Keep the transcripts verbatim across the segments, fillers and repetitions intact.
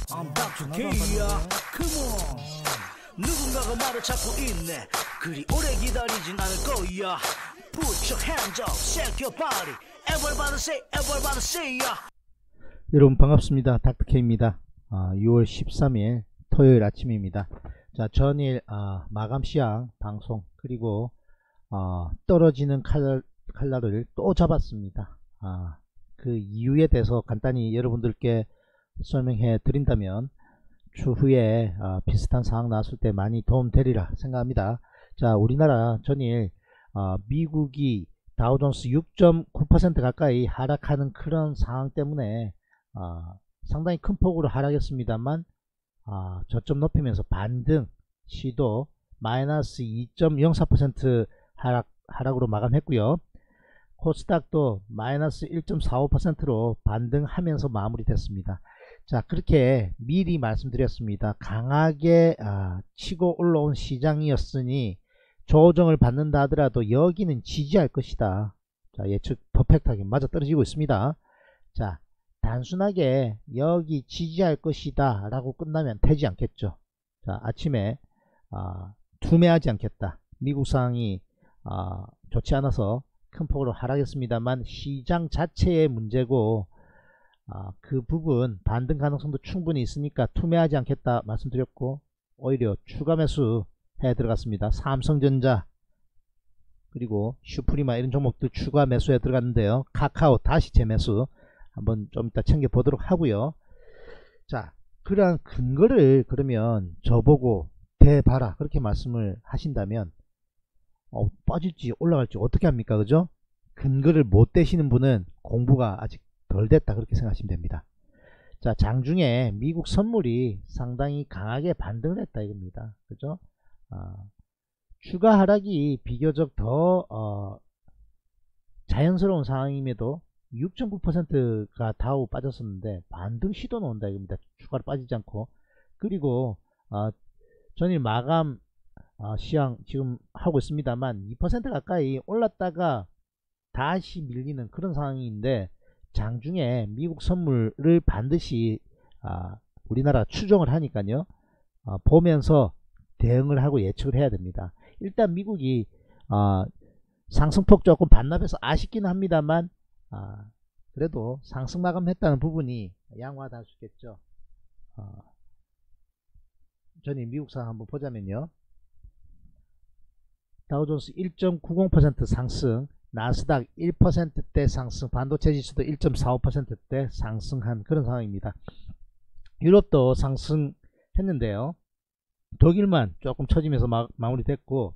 I'm doctor K야. Come on. 누군가가 나를 찾고 있네. 그리 오래 기다리진 않을 거야. Put your hands up, shake your body. Everybody say, everybody say ya. 여러분 반갑습니다. 닥터K입니다. 아, 유월 십삼일 토요일 아침입니다. 자, 전일 아, 마감 시황 방송 그리고 아, 떨어지는 칼날, 칼날을 또 잡았습니다. 아, 그 이유에 대해서 간단히 여러분들께 설명해 드린다면 추후에 아, 비슷한 상황 나왔을 때 많이 도움 되리라 생각합니다. 자, 우리나라 전일 아, 미국이 다우존스 육 점 구 퍼센트 가까이 하락하는 그런 상황 때문에 아, 상당히 큰 폭으로 하락했습니다만 아, 저점 높이면서 반등 시도 마이너스 이 점 영사 퍼센트 하락, 하락으로 마감했고요. 코스닥도 마이너스 일 점 사오 퍼센트로 반등하면서 마무리됐습니다. 자, 그렇게 미리 말씀드렸습니다. 강하게 아, 치고 올라온 시장이었으니 조정을 받는다 하더라도 여기는 지지할 것이다. 자, 예측 퍼펙트하게 맞아떨어지고 있습니다. 자, 단순하게 여기 지지할 것이다 라고 끝나면 되지 않겠죠. 자, 아침에 아, 투매하지 않겠다. 미국 상황이 아, 좋지 않아서 큰 폭으로 하락했습니다만 시장 자체의 문제고 아, 그 부분 반등 가능성도 충분히 있으니까 투매하지 않겠다 말씀드렸고 오히려 추가 매수 해 들어갔습니다. 삼성전자 그리고 슈프리마 이런 종목들 추가 매수에 들어갔는데요. 카카오 다시 재매수 한번 좀 이따 챙겨 보도록 하고요. 자, 그러한 근거를 그러면 저보고 대봐라 그렇게 말씀을 하신다면 어, 빠질지 올라갈지 어떻게 합니까? 그죠? 근거를 못 대시는 분은 공부가 아직 덜 됐다 그렇게 생각하시면 됩니다. 자, 장중에 미국 선물이 상당히 강하게 반등을 했다 이겁니다. 그죠? 아, 추가 하락이 비교적 더 어, 자연스러운 상황임에도 육 점 구 퍼센트가 다우 빠졌었는데 반등 시도 나온다 이겁니다. 추가로 빠지지 않고. 그리고 어, 전일 마감 어, 시황 지금 하고 있습니다만 이 퍼센트 가까이 올랐다가 다시 밀리는 그런 상황인데 장중에 미국 선물을 반드시 아, 우리나라 추종을 하니까요. 어, 보면서 대응을 하고 예측을 해야 됩니다. 일단 미국이 어, 상승폭 조금 반납해서 아쉽기는 합니다만 아, 그래도 상승 마감했다는 부분이 양호하다 할 수 있겠죠. 어, 전일 미국 상황 한번 보자면요. 다우존스 일 점 구공 퍼센트 상승, 나스닥 일 퍼센트대 상승, 반도체 지수도 일 점 사오 퍼센트대 상승한 그런 상황입니다. 유럽도 상승했는데요. 독일만 조금 처지면서 마, 마무리됐고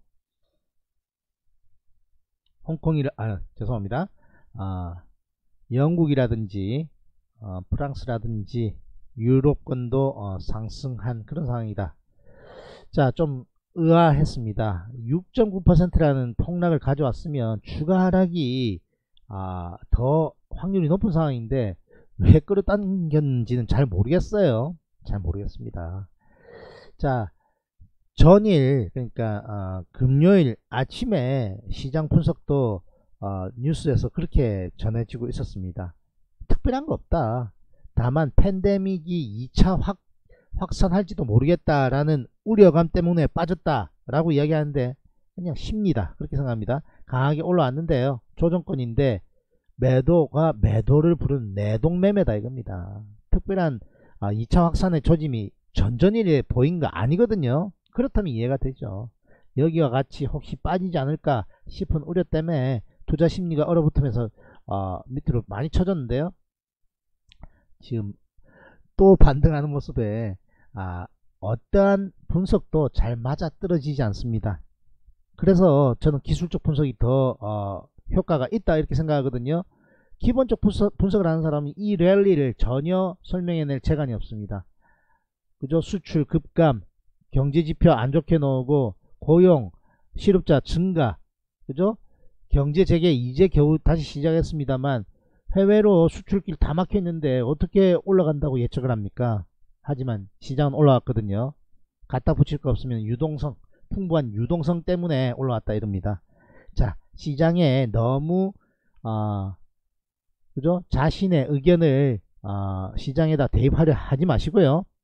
홍콩이 아 죄송합니다. 아, 영국이라든지 어, 프랑스라든지 유럽권도 어, 상승한 그런 상황이다. 자, 좀 의아했습니다. 육 점 구 퍼센트라는 폭락을 가져왔으면 추가 하락이 아, 더 확률이 높은 상황인데 왜 끌어당겼는지는 잘 모르겠어요. 잘 모르겠습니다. 자, 전일 그러니까 어, 금요일 아침에 시장 분석도 어, 뉴스에서 그렇게 전해지고 있었습니다. 특별한 거 없다. 다만 팬데믹이 이 차 확, 확산할지도 모르겠다라는 우려감 때문에 빠졌다라고 이야기하는데 그냥 쉽니다. 그렇게 생각합니다. 강하게 올라왔는데요. 조정권인데 매도가 매도를 부른 내동매매다 이겁니다. 특별한 아, 이 차 확산의 조짐이 전전일에 보인 거 아니거든요. 그렇다면 이해가 되죠. 여기와 같이 혹시 빠지지 않을까 싶은 우려 때문에 투자 심리가 얼어붙으면서 어, 밑으로 많이 쳐졌는데요. 지금 또 반등하는 모습에 아, 어떠한 분석도 잘 맞아 떨어지지 않습니다. 그래서 저는 기술적 분석이 더 어, 효과가 있다 이렇게 생각하거든요. 기본적 분석, 분석을 하는 사람은 이 랠리를 전혀 설명해낼 재간이 없습니다. 그죠? 수출 급감, 경제지표 안 좋게 나오고 고용, 실업자 증가, 그죠? 경제 재개 이제 겨우 다시 시작했습니다만 해외로 수출길 다 막혀 있는데 어떻게 올라간다고 예측을 합니까? 하지만 시장은 올라왔거든요. 갖다 붙일 거 없으면 유동성, 풍부한 유동성 때문에 올라왔다 이럽니다. 자, 시장에 너무 어, 그죠? 자신의 의견을 어, 시장에다 대입하려 하지 마시고요.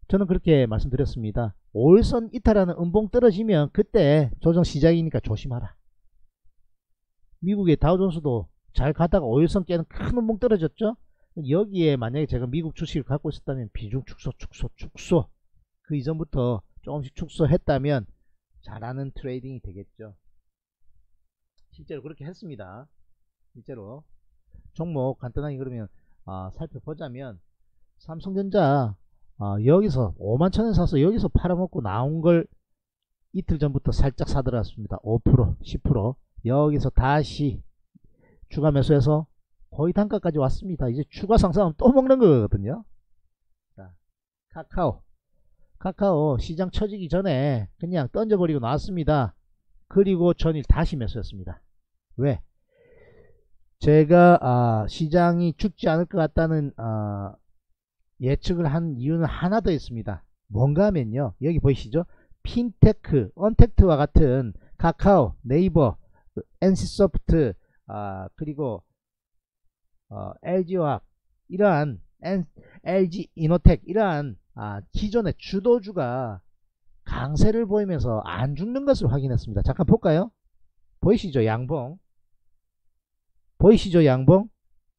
저는 그렇게 말씀드렸습니다. 오일선 이탈하는 음봉 떨어지면 그때 조정 시작이니까 조심하라. 미국의 다우존스도 잘 가다가 오일선 깨는 큰 음봉 떨어졌죠. 여기에 만약에 제가 미국 주식을 갖고 있었다면 비중 축소 축소 축소 그 이전부터 조금씩 축소했다면 잘하는 트레이딩이 되겠죠. 실제로 그렇게 했습니다. 실제로 종목 간단하게 그러면 어, 살펴보자면 삼성전자 어, 여기서 오만 천원 사서 여기서 팔아먹고 나온 걸 이틀 전부터 살짝 사들어왔습니다. 오 퍼센트 십 퍼센트 여기서 다시 추가 매수해서 거의 단가까지 왔습니다. 이제 추가 상승하면 또 먹는 거거든요. 자, 카카오 카카오 시장 처지기 전에 그냥 던져버리고 나왔습니다. 그리고 전일 다시 매수했습니다. 왜? 제가 아, 시장이 죽지 않을 것 같다는 아, 예측을 한 이유는 하나 더 있습니다. 뭔가 하면요, 여기 보이시죠? 핀테크, 언택트와 같은 카카오, 네이버, 엔씨소프트, 아, 그리고 어, 엘지화학 이러한 엔, 엘지이노텍 이러한 아, 기존의 주도주가 강세를 보이면서 안 죽는 것을 확인했습니다. 잠깐 볼까요? 보이시죠? 양봉 보이시죠? 양봉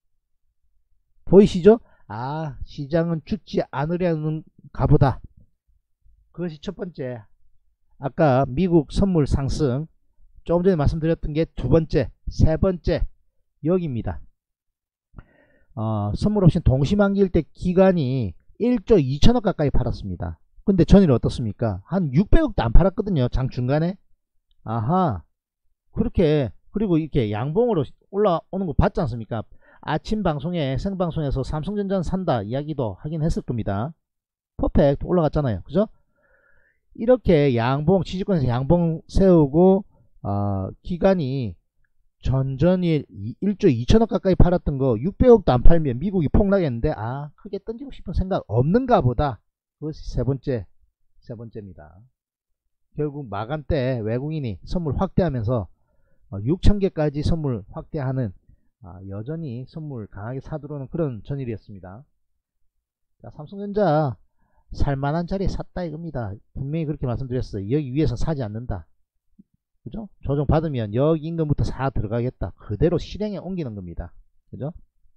보이시죠? 아, 시장은 죽지 않으려는가 보다. 그것이 첫 번째. 아까 미국 선물 상승 조금 전에 말씀드렸던 게 두 번째, 세 번째 여기입니다. 어, 선물 옵션 동시만기일 때 기간이 일조 이천억 가까이 팔았습니다. 근데 전일 어떻습니까? 한 육백억도 안 팔았거든요. 장 중간에. 아하, 그렇게, 그리고 이렇게 양봉으로 올라오는 거 봤지 않습니까? 아침 방송에, 생방송에서 삼성전자는 산다 이야기도 하긴 했을 겁니다. 퍼펙트 올라갔잖아요. 그죠? 이렇게 양봉, 지지권에서 양봉 세우고 어, 기간이 전전일 일조 이천억 가까이 팔았던 거 육백억도 안 팔면 미국이 폭락했는데, 아, 크게 던지고 싶은 생각 없는가 보다. 그것이 세 번째, 세 번째입니다. 결국 마감 때 외국인이 선물 확대하면서 어, 육천 개까지 선물 확대하는 아, 여전히 선물 강하게 사들어오는 그런 전일이었습니다. 자, 삼성전자 살만한 자리에 샀다 이겁니다. 분명히 그렇게 말씀드렸어요. 여기 위에서 사지 않는다. 그죠? 조정 받으면 여기 인근부터 사 들어가겠다. 그대로 실행에 옮기는 겁니다. 그죠?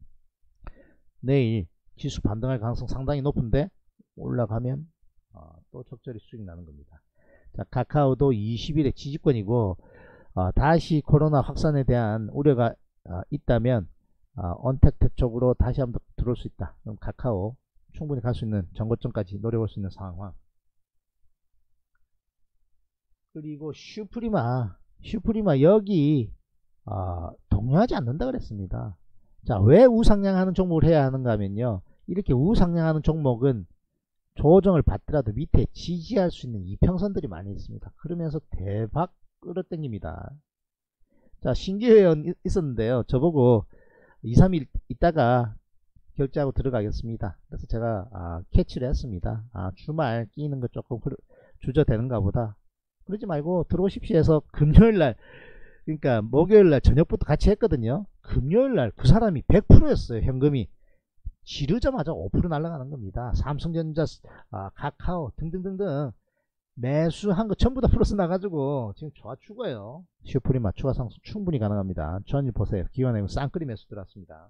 내일 지수 반등할 가능성 상당히 높은데 올라가면 어, 또 적절히 수익 나는 겁니다. 자, 카카오도 이십 일에 지지권이고 어, 다시 코로나 확산에 대한 우려가 어, 있다면 어, 언택트 쪽으로 다시 한번 들어올 수 있다. 그럼 카카오 충분히 갈 수 있는 전고점까지 노려볼 수 있는 상황. 그리고 슈프리마 슈프리마 여기 어, 동요하지 않는다 그랬습니다. 자, 왜 우상향하는 종목을 해야 하는가 하면요, 이렇게 우상향하는 종목은 조정을 받더라도 밑에 지지할 수 있는 이평선들이 많이 있습니다. 그러면서 대박 끌어당깁니다. 자, 신기회원 있었는데요, 저보고 이, 삼 일 있다가 결제하고 들어가겠습니다. 그래서 제가 아, 캐치를 했습니다. 아, 주말 끼는 거 조금 주저되는가 보다. 그러지 말고 들어오십시오 해서 금요일날, 그러니까 목요일날 저녁부터 같이 했거든요. 금요일날 그 사람이 백 퍼센트였어요. 현금이 지르자마자 오 퍼센트 날아가는 겁니다. 삼성전자, 아, 카카오 등등등등 매수한 거 전부 다 플러스 나가지고 지금 좋아 죽어요. 슈프리마 추가 상승 충분히 가능합니다. 전일 보세요. 기관에 쌍끌이 매수 들어왔습니다.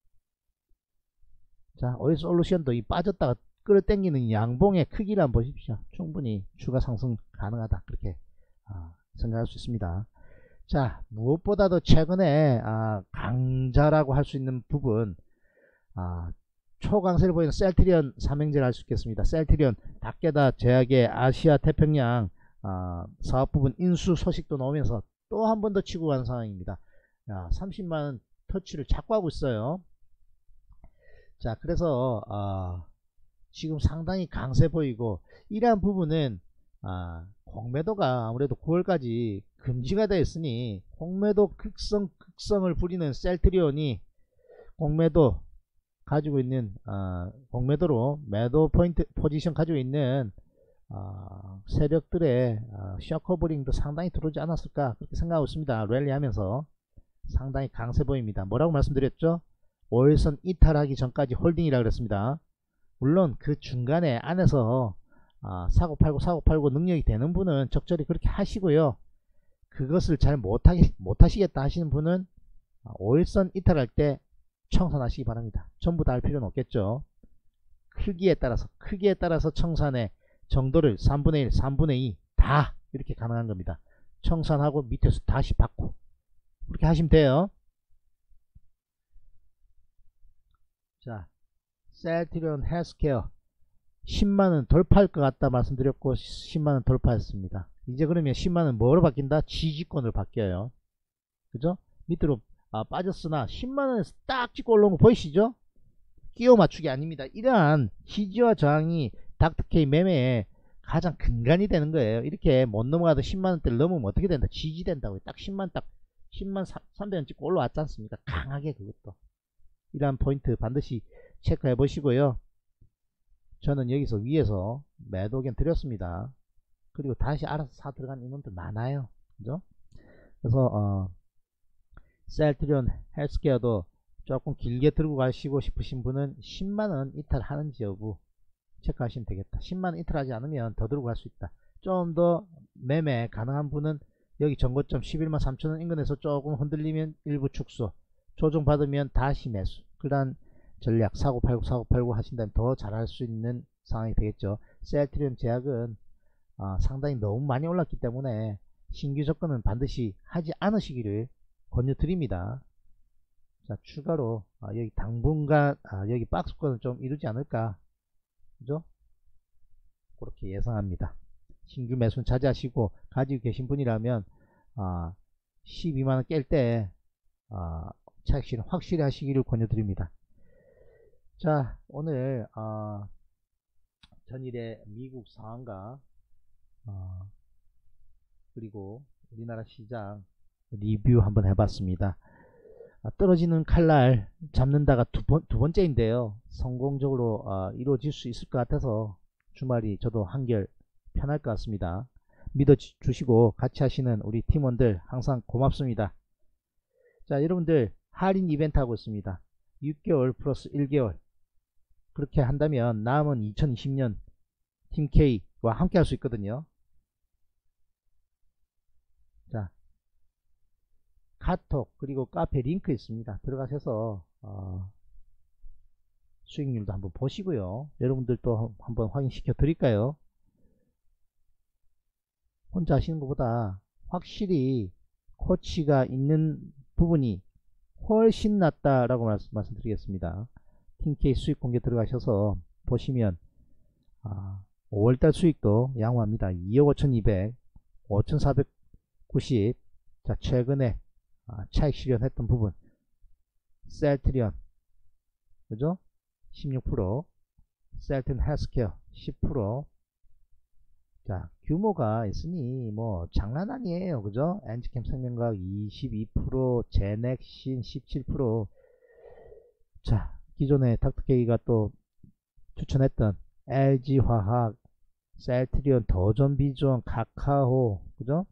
자, 오일솔루션도 이 빠졌다가 끌어당기는 양봉의 크기를 한번 보십시오. 충분히 추가 상승 가능하다. 그렇게 아, 생각할 수 있습니다. 자, 무엇보다도 최근에 아, 강자라고 할 수 있는 부분, 아, 초강세를 보이는 셀트리온 삼행제를 할 수 있겠습니다. 셀트리온 닥게다 제약의 아시아 태평양 아, 사업 부분 인수 소식도 나오면서 또 한 번 더 치고 가는 상황입니다. 야, 삼십만원 터치를 자꾸 하고 있어요. 자, 그래서 어, 지금 상당히 강세 보이고, 이러한 부분은 아, 공매도가 아무래도 구월까지 금지가 되어 있으니 공매도 극성 극성을 부리는 셀트리온이 공매도 가지고 있는 어, 공매도로 매도 포인트 포지션 가지고 있는 어, 세력들의 어, 셔커버링도 상당히 들어오지 않았을까 그렇게 생각하고 있습니다. 랠리 하면서 상당히 강세 보입니다. 뭐라고 말씀드렸죠? 오일선 이탈하기 전까지 홀딩이라 그랬습니다. 물론 그 중간에 안에서 아, 사고팔고 사고팔고 능력이 되는 분은 적절히 그렇게 하시고요. 그것을 잘 못하시, 못하시겠다 하시는 분은 오일선 이탈할 때 청산하시기 바랍니다. 전부 다 할 필요는 없겠죠. 크기에 따라서 크기에 따라서 청산의 정도를 삼분의 일, 삼분의 이 다 이렇게 가능한 겁니다. 청산하고 밑에서 다시 받고 그렇게 하시면 돼요. 자, 셀트리온 헬스케어 십만원 돌파할 것 같다 말씀드렸고 십만원 돌파했습니다. 이제 그러면 십만원 뭐로 바뀐다? 지지권으로 바뀌어요. 그죠? 밑으로 아, 빠졌으나 십만원에서 딱 찍고 올라온 거 보이시죠? 끼워 맞추기 아닙니다. 이러한 지지와 저항이 닥터케이 매매에 가장 근간이 되는 거예요. 이렇게 못 넘어가도 십만원대를 넘으면 어떻게 된다? 지지된다고요. 딱 십만 딱 십만 삼백원 찍고 올라왔지 않습니까? 강하게 그것도. 이러한 포인트 반드시 체크해 보시고요. 저는 여기서 위에서 매도 의견 드렸습니다. 그리고 다시 알아서 사 들어간 인원들 많아요. 그죠? 그래서 어, 셀트리온 헬스케어도 조금 길게 들고 가시고 싶으신 분은 십만원 이탈하는지 여부 체크하시면 되겠다. 십만원 이탈하지 않으면 더 들고 갈 수 있다. 좀 더 매매 가능한 분은 여기 전고점 십일만 삼천원 인근에서 조금 흔들리면 일부 축소, 조정 받으면 다시 매수, 그러한 전략 사고팔고 사고팔고 하신다면 더 잘할 수 있는 상황이 되겠죠. 셀트리온 제약은 어, 상당히 너무 많이 올랐기 때문에 신규 접근은 반드시 하지 않으시기를 권유드립니다. 자, 추가로 아, 여기 당분간 아, 여기 박스권은 좀 이루지 않을까, 그죠? 그렇게 예상합니다. 신규 매수는 자제하시고 가지고 계신 분이라면 아, 십이만원 깰 때 아, 차익 실현 확실히 하시기를 권유드립니다. 자, 오늘 어, 전일의 미국 상황과 어, 그리고 우리나라 시장 리뷰 한번 해봤습니다. 아, 떨어지는 칼날 잡는다가 두, 번, 두 번째인데요. 성공적으로 어, 이루어질 수 있을 것 같아서 주말이 저도 한결 편할 것 같습니다. 믿어주시고 같이 하시는 우리 팀원들 항상 고맙습니다. 자, 여러분들 할인 이벤트 하고 있습니다. 육 개월 플러스 일 개월 그렇게 한다면 남은 이천이십년 팀 K와 함께 할 수 있거든요. 자, 카톡 그리고 카페 링크 있습니다. 들어가셔서 어, 수익률도 한번 보시고요. 여러분들도 한번 확인시켜 드릴까요? 혼자 하시는 것보다 확실히 코치가 있는 부분이 훨씬 낫다라고 말씀, 말씀드리겠습니다. 팀K 수익 공개 들어가셔서 보시면 아, 오월달 수익도 양호합니다. 이억 오천이백, 오천사백구십. 자, 최근에 아, 차익 실현했던 부분 셀트리온 그죠? 십육 퍼센트, 셀트리온 헬스케어 십 퍼센트. 자, 규모가 있으니 뭐 장난 아니에요. 그죠? 엔지캠 생명과학 이십이 퍼센트, 제넥신 십칠 퍼센트. 자, 기존에 닥터케이가 또 추천했던 엘지화학, 셀트리온, 더존비존, 카카오, 그죠?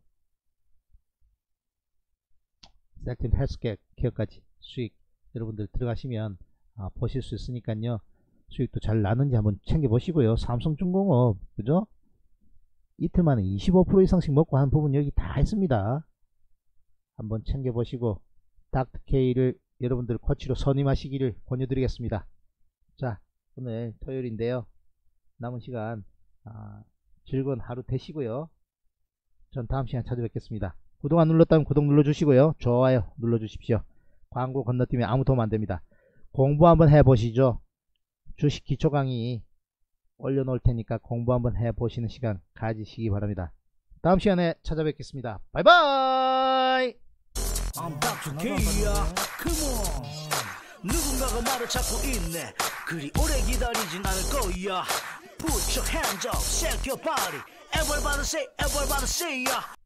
셀트리온 헬스케어까지 수익 여러분들 들어가시면 아, 보실 수 있으니까요. 수익도 잘 나는지 한번 챙겨보시고요. 삼성중공업, 그죠? 이틀 만에 이십오 퍼센트 이상씩 먹고 한 부분 여기 다 있습니다. 한번 챙겨보시고 닥터케이를 여러분들 코치로 선임하시기를 권유드리겠습니다. 자, 오늘 토요일인데요. 남은 시간 아, 즐거운 하루 되시고요. 전 다음 시간 찾아뵙겠습니다. 구독 안 눌렀다면 구독 눌러주시고요. 좋아요 눌러주십시오. 광고 건너뛰면 아무 도움 안됩니다. 공부 한번 해보시죠. 주식 기초 강의 올려놓을 테니까 공부 한번 해보시는 시간 가지시기 바랍니다. 다음 시간에 찾아뵙겠습니다. 바이바이. I'm 닥터 K야. Come on. 누군가가 나를 찾고 있네. 그리 오래 기다리진 않을 거야. Put your hands up, shake your body. Everybody say, everybody say, yeah.